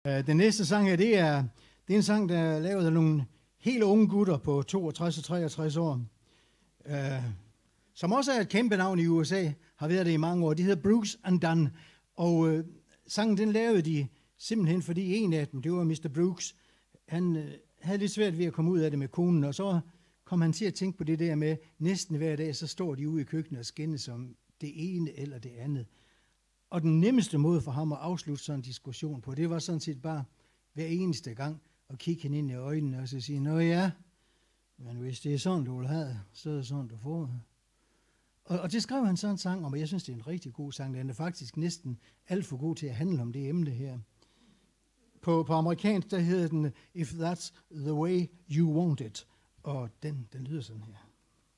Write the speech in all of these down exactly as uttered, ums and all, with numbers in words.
Den næste sang her, det er, det er en sang, der er lavet af nogle helt unge gutter på toogtres og treogtres år, uh, som også er et kæmpe navn i U S A, har været det i mange år. De hedder Brooks and Dunn, og uh, sangen den lavede de simpelthen, fordi en af dem, det var mister Brooks, han uh, havde lidt svært ved at komme ud af det med konen, og så kom han til at tænke på det der med, næsten hver dag, så står de ude i køkkenet og skændes om det ene eller det andet. Og den nemmeste måde for ham at afslutte sådan en diskussion på, det var sådan set bare hver eneste gang at kigge hende ind i øjnene og så sige, nå ja, men hvis det er sådan, du vil have, så er det sådan, du får det. Og, og det skrev han sådan en sang om, og jeg synes, det er en rigtig god sang. Den er faktisk næsten alt for god til at handle om det emne her. På, på amerikansk, der hedder den, If That's the Way You Want It. Og den, den lyder sådan her.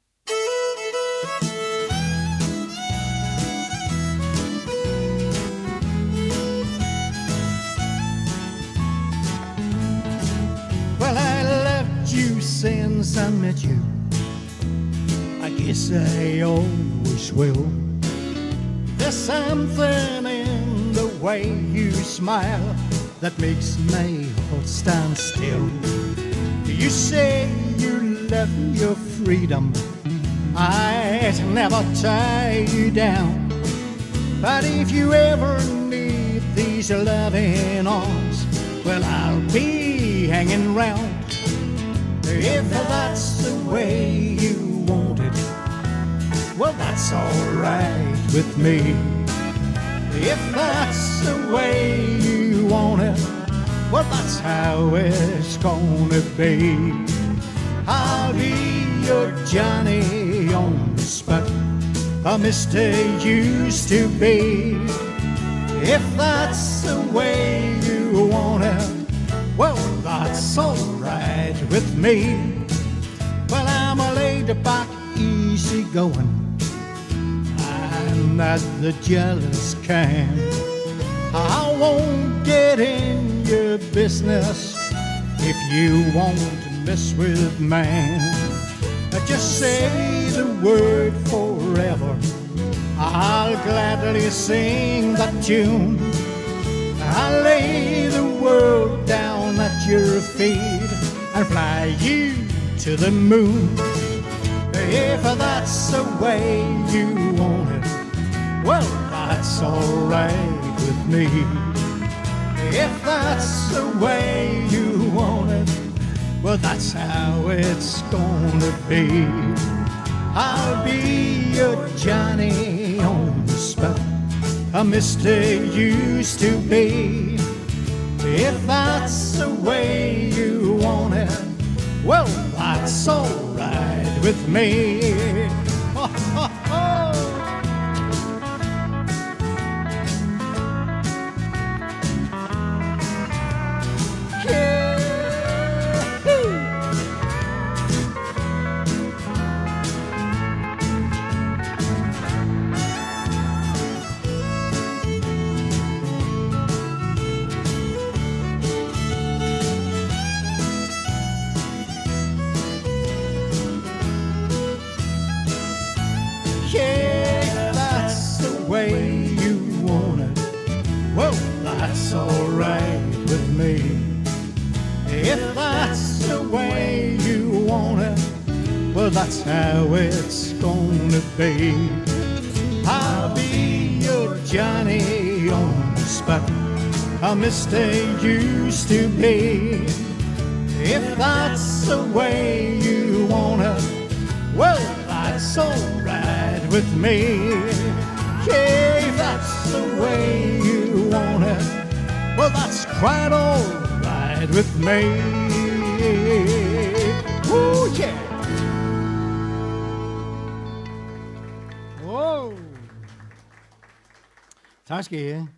Well, I loved you since I met you. I guess I always will. There's something in the way you smile that makes my heart stand still. You say you love your freedom, I'd never tie you down. But if you ever need these loving arms, well, I'll be hanging round. If that's the way you want it, well, that's alright with me. If that's the way you want it, well, that's how it's gonna be. I'll be your Johnny on the spot, a Mister used to be. If that's the way you want it, well, that's alright with me. Well, I'm a laid-back, easy-going, I'm not the jealous kind. I won't get in your business if you won't mess with mine. Just say the word forever, I'll gladly sing that tune. I'll lay the world down at your feet and fly you to the moon. If that's the way you want it, well, that's alright with me. If that's the way you want it, well, that's how it's gonna be. I'll be your Johnny on the spot, a Mister used to be. If that's the way you want it, well, that's alright with me. Ho, ho, ho. Yeah, that's the way you want it, well, that's alright with me. If that's the way you want it, well, that's how it's gonna be. I'll be your Johnny on the spot, a Mister used to be. If that's the way you want it, well, that's alright with me. Yeah, if that's the way you want it, well, that's quite alright with me. Ooh, yeah. Whoa. Tak skal I have.